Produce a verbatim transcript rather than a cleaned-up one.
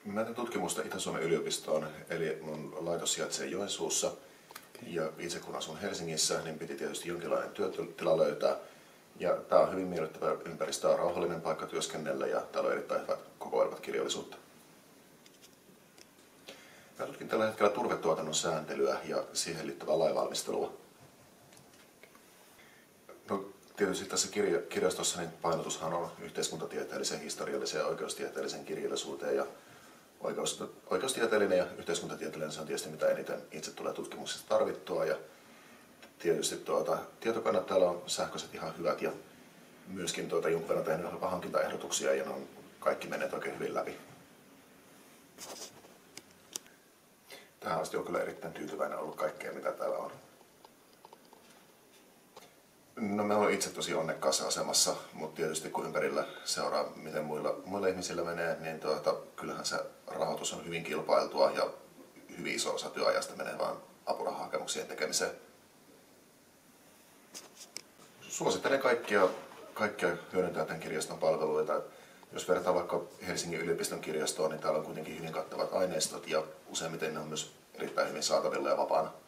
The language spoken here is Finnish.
Mä teen tutkimusta Itä-Suomen yliopistoon, eli mun laitos sijaitsee Joensuussa. Ja itse kun asun Helsingissä, niin piti tietysti jonkinlainen työtila löytää. Ja tää on hyvin miellyttävä ympäristö, on rauhallinen paikka työskennellä ja täällä on erittäin hyvät kokoelmat kirjallisuutta. Mä tutkin tällä hetkellä turvetuotannon sääntelyä ja siihen liittyvää lainvalmistelua. No, tietysti tässä kirja kirjastossa niin painotushan on yhteiskuntatieteellisen, historiallisen ja oikeustieteellisen kirjallisuuteen. Ja oikeus oikeustieteellinen ja yhteiskuntatieteellinen se on tietysti mitä eniten itse tulee tutkimuksesta tarvittua. Ja tietysti tuota, tietokannat täällä on sähköiset ihan hyvät ja myöskin tuota, jonkun verran tehnyt hankintaehdotuksia ja ne on kaikki menneet oikein hyvin läpi. Tähän asti on kyllä erittäin tyytyväinen ollut kaikkea mitä täällä on. No mä olen itse tosi onnekkaassa asemassa, mutta tietysti kun ympärillä seuraa miten muilla, muilla ihmisillä menee, niin tuota, kyllähän se rahoitus on hyvin kilpailtua ja hyvin iso osa työajasta menee vaan apurahahakemuksien tekemiseen. Suosittelen kaikkia, kaikkia hyödyntää tämän kirjaston palveluita. Jos vertaa vaikka Helsingin yliopiston kirjastoon, niin täällä on kuitenkin hyvin kattavat aineistot ja useimmiten ne on myös erittäin hyvin saatavilla ja vapaana.